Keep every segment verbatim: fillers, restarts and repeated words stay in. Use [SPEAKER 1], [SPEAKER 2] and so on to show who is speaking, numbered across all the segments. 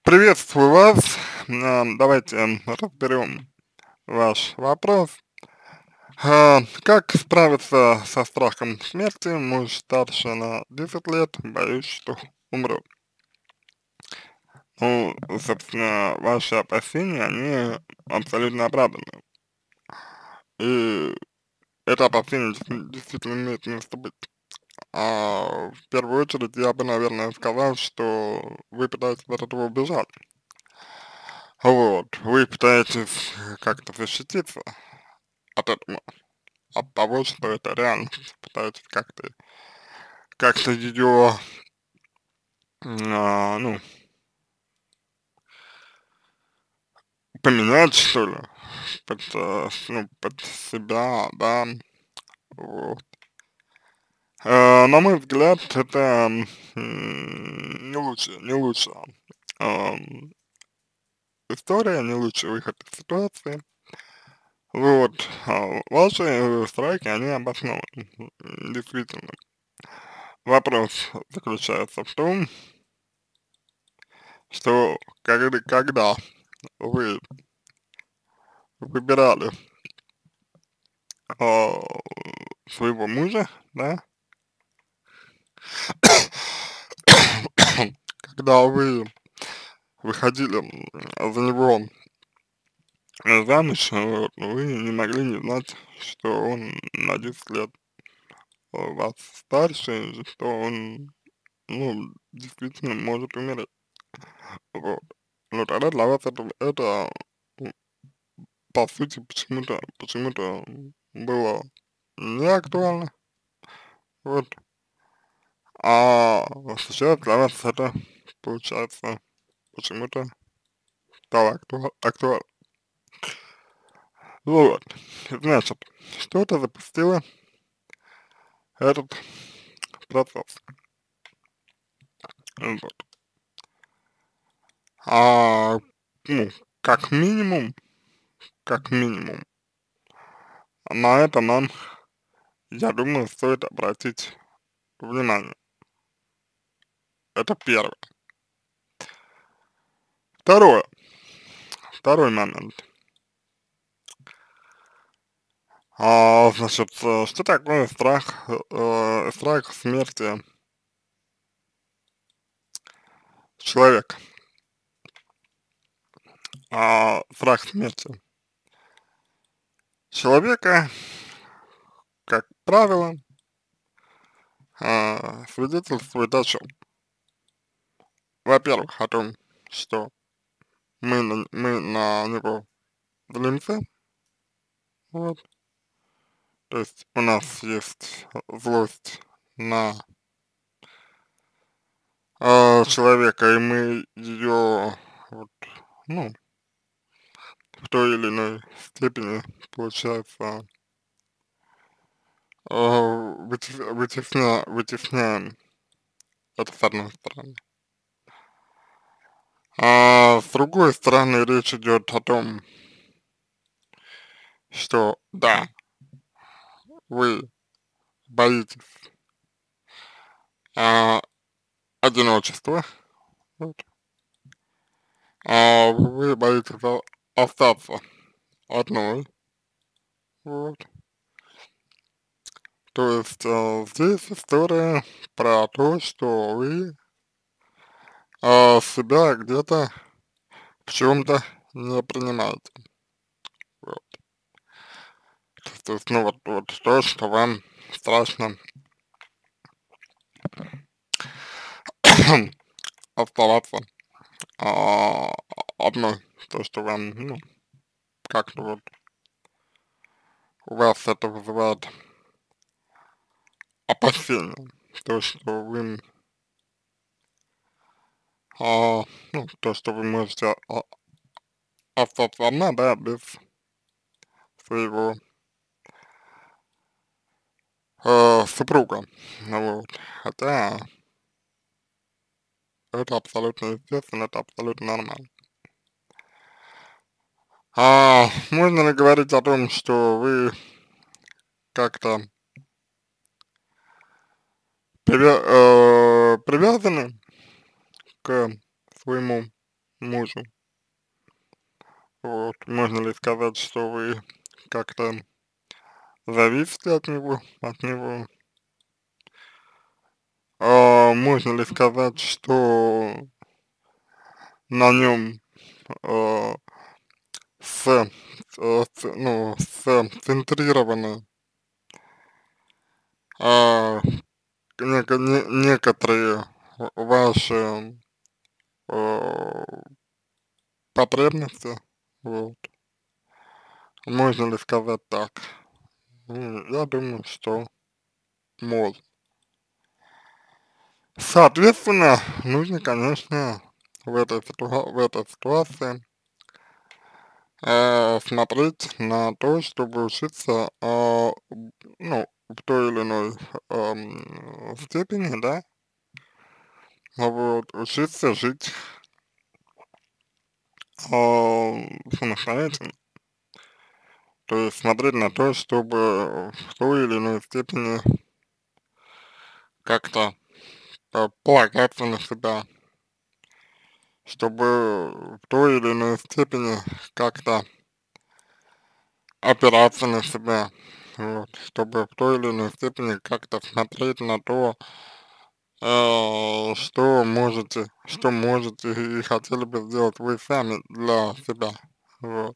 [SPEAKER 1] Приветствую вас. А, Давайте м, разберем ваш вопрос. А, Как справиться со страхом смерти? Муж старше на десять лет, боюсь, что умру. Ну, собственно, ваши опасения, они абсолютно оправданы. И это опасение действи- действительно имеет место быть. А в первую очередь я бы, наверное, сказал, что вы пытаетесь от этого убежать. Вот, вы пытаетесь как-то защититься от этого, от того, что это реальность, пытаетесь как-то как-то ее, а, ну, поменять, что ли, под, э, с- ну, под себя, да, вот. Э, на мой взгляд, это м, не лучше, не лучше ам, история, не лучший выход из ситуации. Вот, а ваши э, страхи, они обоснованы, м, действительно. Вопрос заключается в том, что когда, когда вы выбирали а, своего мужа, да, когда вы выходили м, за него э, замуж, вот, вы не могли не знать, что он на десять лет э, вас старше, и что он, ну, действительно может умереть. Вот. Но тогда для вас это, это м, по сути, почему-то, почему-то было не актуально. Вот. А сейчас для вас это, получается, почему-то стало актуа актуально. Вот, значит, что-то запустило этот процесс. Вот. А, ну, как минимум, как минимум, на это нам, я думаю, стоит обратить внимание. Это первое. Второе. Второй момент. А, значит, э, что такое страх, э, страх смерти человека? А, страх смерти человека, как правило, а, свидетельствует о чем? Во-первых, о том, что мы на, мы на него злимся, вот, то есть у нас есть злость на а, человека, и мы ее, вот, ну, в той или иной степени, получается, а, вытес- вытесня, вытесняем это с одной стороны. А с другой стороны, речь идет о том, что да, вы боитесь а, одиночества, вот, а вы боитесь о- остаться одной, вот. То есть а, здесь история про то, что вы а, себя где-то в чем-то не принимаете. Вот. То есть, ну вот, вот то, что вам страшно оставаться а, одной, то, что вам, ну, как-то вот у вас это вызывает опасения, то, что вы, а, ну, то, что вы можете а, остаться одна, да, без своего э, супруга, ну вот, хотя это абсолютно естественно, это абсолютно нормально. А можно ли говорить о том, что вы как-то привя- э, привязаны к своему мужу? Вот, можно ли сказать, что вы как-то зависите от него от него? А, можно ли сказать, что на нём, а, с э, с ну, сконцентрированы а, неко не некоторые в ваши, а, потребности? Вот. Можно ли сказать так? М, я думаю, что можно. Соответственно, нужно, конечно, в этой ситуа в этой ситуации а, смотреть на то, чтобы учиться, а, м, ну, в той или иной, ам, степени, да, а, вот, учиться жить а, самостоятельно. То есть смотреть на то, чтобы в той или иной степени как-то, а, полагаться на себя. Чтобы в той или иной степени как-то опираться на себя, вот, чтобы в той или иной степени как-то смотреть на то, а, что можете что можете и хотели бы сделать вы сами для себя, вот.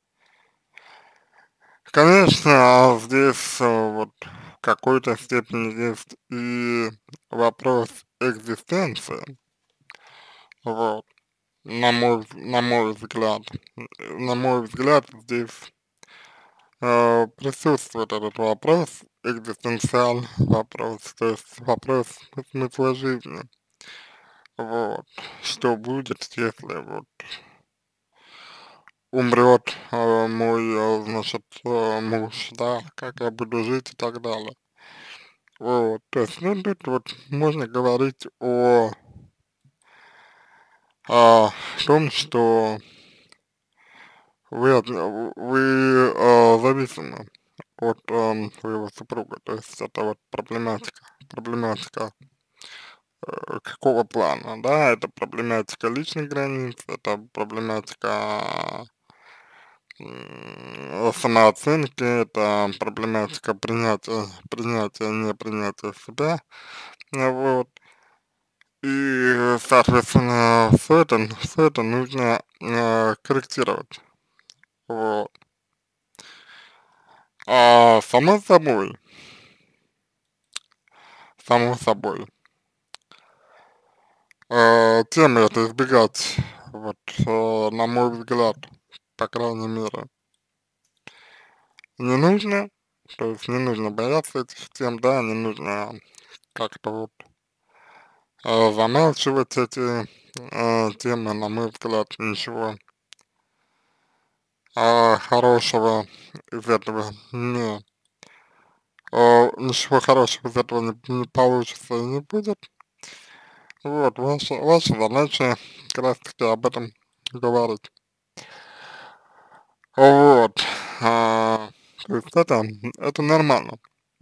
[SPEAKER 1] Конечно, здесь, а, вот в какой-то степени есть и вопрос экзистенции. Вот, на мой вз на мой взгляд. На мой взгляд, здесь а, присутствует этот вопрос, экзистенциальный вопрос, то есть вопрос смысла жизни. Вот, что будет, если вот умрет, а, мой, а, значит, а, муж, да, как я буду жить и так далее. Вот, то есть, ну, тут вот можно говорить о а, том, что вы от в вы, а, зависимы от, ам, своего супруга. То есть это вот проблематика проблематика, э, какого плана, да? Это проблематика личных границ, это проблематика, м, самооценки, это проблематика принятия принятия, непринятия себя. А, вот. И, соответственно, всё это всё это нужно, а, корректировать. Вот. А, само собой само собой а, темы это избегать, вот, а, на мой взгляд, по крайней мере не нужно, то есть не нужно бояться этих тем, да, не нужно как-то вот а, замалчивать эти, а, темы, на мой взгляд, ничего а, хорошего из этого не а, ничего хорошего из этого не не получится и не будет. Вот, ваша ваша задача как раз таки об этом говорить. Вот, а, то есть это это нормально.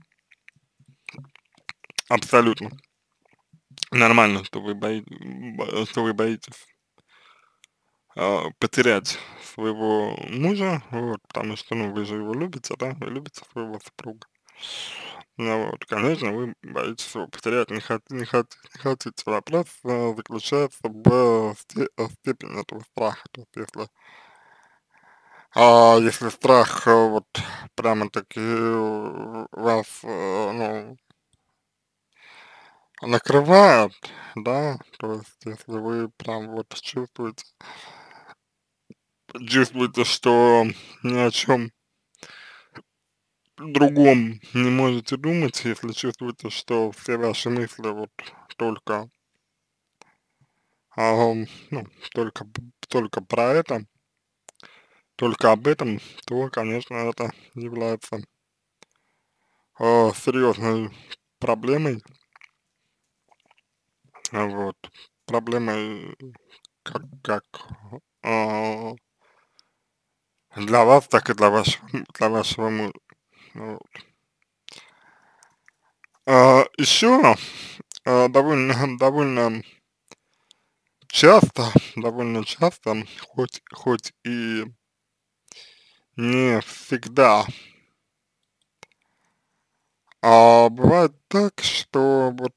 [SPEAKER 1] Абсолютно. Нормально, что вы бои б что вы боитесь а, потерять своего мужа, вот, потому что, ну, вы же его любите, да, вы любите своего супруга. Ну вот, конечно, вы боитесь его потерять, не хот не хот не хотите. Вопрос, а, заключается в сте э, степени этого страха. То есть если а, если страх, а, вот прямо-таки в вас, а, ну накрывает, да, то есть если вы прям вот чувствуете чувствуете, что ни о чём другом не можете думать, если чувствуете, что все ваши мысли вот только ам, ну, только п только про это только об этом, то, конечно, это является а, серьезной проблемой. А, вот. Проблемой как как, а для вас, так и для вашего м для вашего мужа. Вот. А, ещё, а, довольно довольно часто, довольно часто, хоть, хоть и не всегда, а бывает так, что вот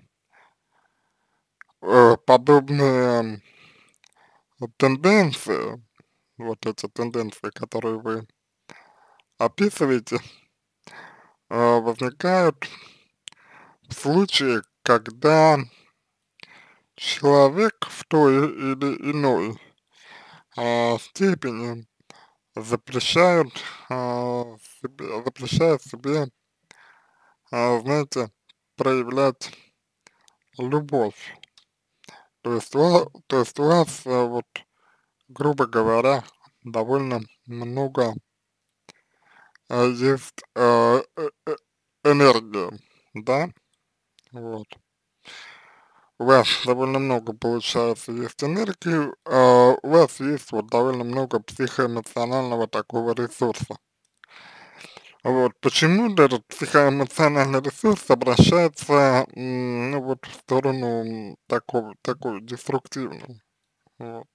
[SPEAKER 1] э, подобные вот тенденции, вот эти тенденции, которые вы описываете, э, возникают в случае, когда человек в той или иной а, степени запрещают а, себе, запрещает себе, а, знаете, проявлять любовь. То есть, ва- то есть у вас, а, вот, грубо говоря, довольно много а, есть а, э- э- энергии, да, вот. У вас довольно много, получается, есть энергии, а у вас есть вот довольно много психоэмоционального такого ресурса. Вот, почему-то этот психоэмоциональный ресурс обращается, м, ну, вот в сторону м, такого, такой деструктивную. Вот.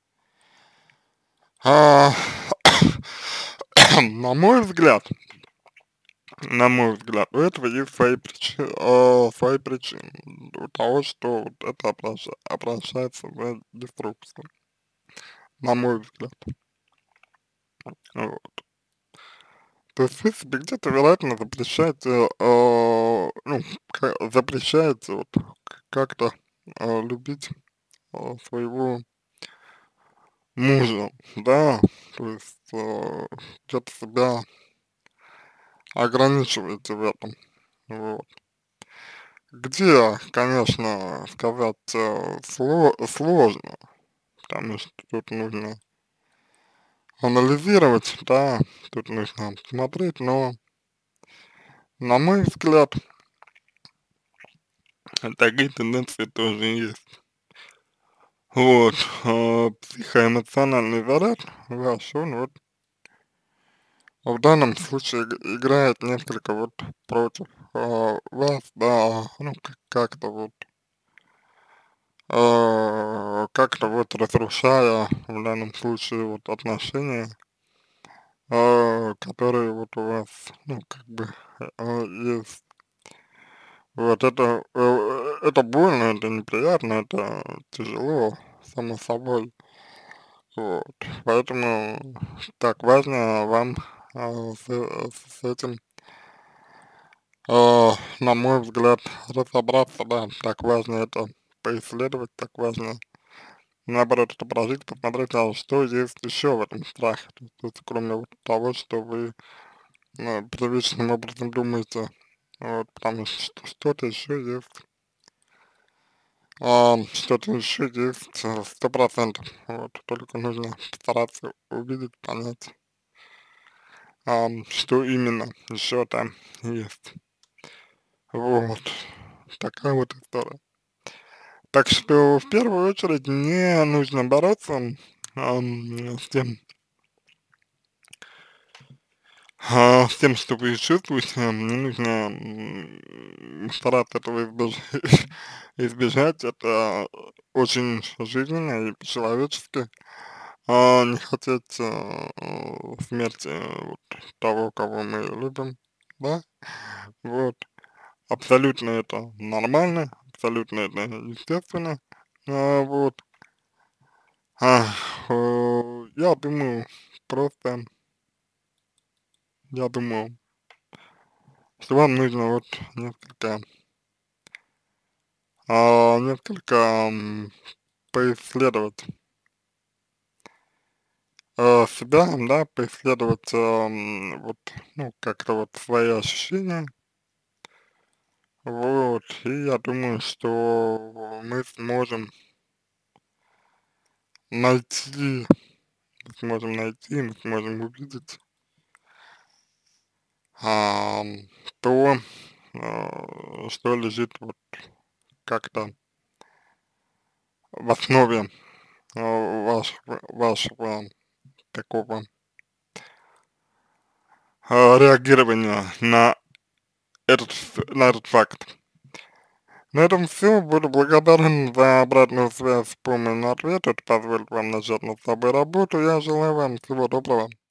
[SPEAKER 1] А, на мой взгляд, на мой взгляд, у этого есть свои причины, свои причины у того, что вот это обраща- обращается в деструкцию, на мой взгляд. Вот. То есть, в принципе, где-то, вероятно, запрещаете, а, ну, ка- запрещаете вот к- как-то а, любить а, своего мужа, да, то есть а, где-то себя ограничиваете в этом, вот. Где, конечно, сказать э, сло- сложно, потому что тут нужно анализировать, да, тут нужно смотреть, но, на мой взгляд, такие тенденции тоже есть. Вот, а, психоэмоциональный заряд ваш, он вот в данном случае иг- играет несколько вот против а, вас, да, ну, к- как-то вот, а, как-то вот разрушая в данном случае вот отношения, а, которые вот у вас, ну, как бы а, есть. Вот это, э, это больно, это неприятно, это тяжело, само собой. Вот, поэтому так важно вам а, с, э, с этим, а, на мой взгляд, разобраться, да, так важно это поисследовать, так важно, наоборот, это прожить, посмотреть, а что есть еще в этом страхе, то есть, то есть кроме вот того, что вы ну, привычным образом думаете, вот, потому что что-то еще есть, а, что-то еще есть э, сто процентов, вот, только нужно постараться увидеть, понять. Ам, что именно еще там есть. Вот. Такая вот история. Так что в первую очередь не нужно бороться ам, с тем, а, с тем, что вы чувствуете, не нужно м, стараться этого избеж- избежать, это очень жизненно и по-человечески, а, не хотеть а, смерти вот, того, кого мы любим, да, вот. Абсолютно это нормально, абсолютно это естественно. А, вот. А, э, я думаю, просто, я думаю, что вам нужно вот несколько, а, несколько м, поисследовать э, себя, да, поисследовать ам, вот, ну, как-то вот свои ощущения, вот, и я думаю, что мы сможем найти, мы сможем найти, мы сможем увидеть ам, то, а, что лежит вот как-то в основе а, вашего, вашего такого а, реагирования на этот, ф- на этот факт. На этом все. Буду благодарен за обратную связь по моему ответу. Это позволит вам начать над собой работу. Я желаю вам всего доброго.